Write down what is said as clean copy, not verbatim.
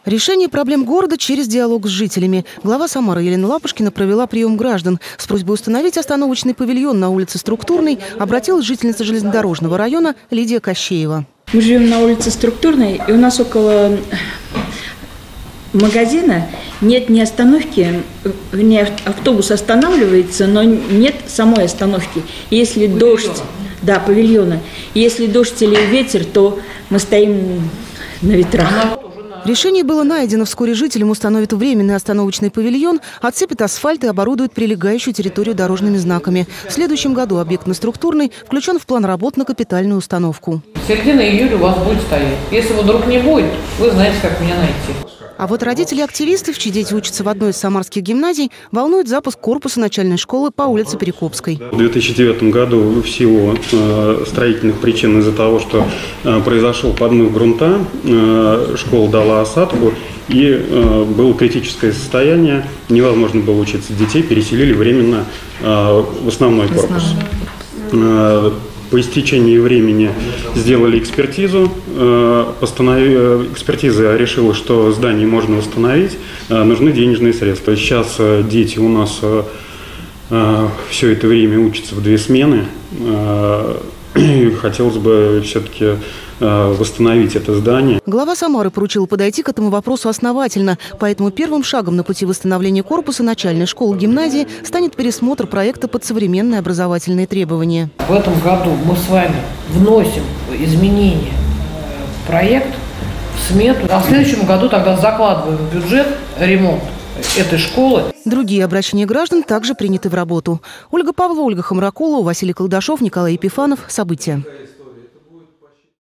Решение проблем города через диалог с жителями. Глава Самары Елена Лапушкина провела прием граждан. С просьбой установить остановочный павильон на улице Структурной обратилась жительница железнодорожного района Лидия Кощеева. Мы живем на улице Структурной, и у нас около магазина нет ни остановки, автобус останавливается, но нет самой остановки. Если дождь, да, павильона. Если дождь или ветер, то мы стоим на ветрах. Решение было найдено. Вскоре жителям установят временный остановочный павильон, отсыпят асфальт и оборудуют прилегающую территорию дорожными знаками. В следующем году объект на Структурной включен в план работ на капитальную установку. Середина июля у вас будет стоять. Если его вдруг не будет, вы знаете, как меня найти. А вот родители активистов, чьи дети учатся в одной из самарских гимназий, волнует запуск корпуса начальной школы по улице Перекопской. В 2009 году в силу строительных причин из-за того, что произошел подмыв грунта, школа дала осадку и было критическое состояние. Невозможно было учиться, детей переселили временно в основной корпус. По истечении времени сделали экспертизу. Экспертиза решила, что здание можно восстановить, нужны денежные средства. Сейчас дети у нас все это время учатся в 2 смены. Хотелось бы все-таки восстановить это здание. Глава Самары поручил подойти к этому вопросу основательно. Поэтому первым шагом на пути восстановления корпуса начальной школы гимназии станет пересмотр проекта под современные образовательные требования. В этом году мы с вами вносим изменения в проект, в смету. А в следующем году тогда закладываем в бюджет ремонт этой школы. Другие обращения граждан также приняты в работу. Ольга Павлова, Ольга Хамракулова, Василий Колдашов, Николай Епифанов. События.